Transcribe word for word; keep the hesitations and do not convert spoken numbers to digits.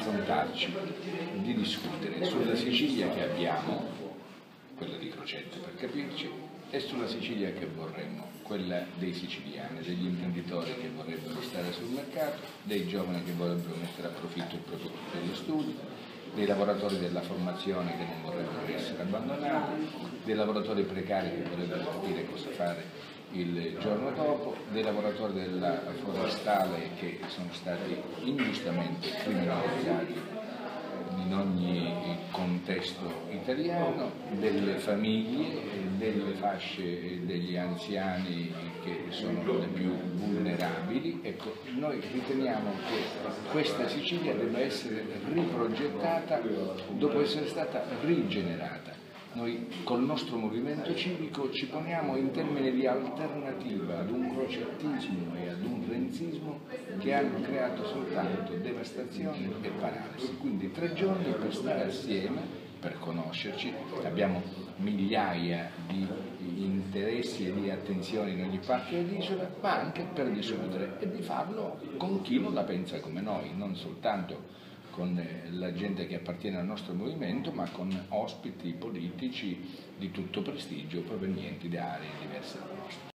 confrontarci, di discutere sulla Sicilia che abbiamo, quella di Crocetta per capirci, e sulla Sicilia che vorremmo, quella dei siciliani, degli imprenditori che vorrebbero stare sul mercato, dei giovani che vorrebbero mettere a profitto il proprio dello studio, dei lavoratori della formazione che non vorrebbero essere abbandonati, dei lavoratori precari che vorrebbero capire cosa fare il giorno dopo, dei lavoratori della forestale che sono stati ingiustamente criminalizzati in ogni contesto italiano, delle famiglie, delle fasce degli anziani che sono le più vulnerabili. Ecco, noi riteniamo che questa Sicilia debba essere riprogettata dopo essere stata rigenerata. Noi col nostro movimento civico ci poniamo in termini di alternativa ad un crocettismo e ad un renzismo che hanno creato soltanto devastazione e paralisi. Quindi tre giorni per stare assieme, per conoscerci, abbiamo migliaia di interessi e di attenzioni in ogni parte dell'isola, ma anche per discutere e di farlo con chi non la pensa come noi, non soltanto con la gente che appartiene al nostro movimento, ma con ospiti politici di tutto prestigio provenienti da aree diverse dalla nostra.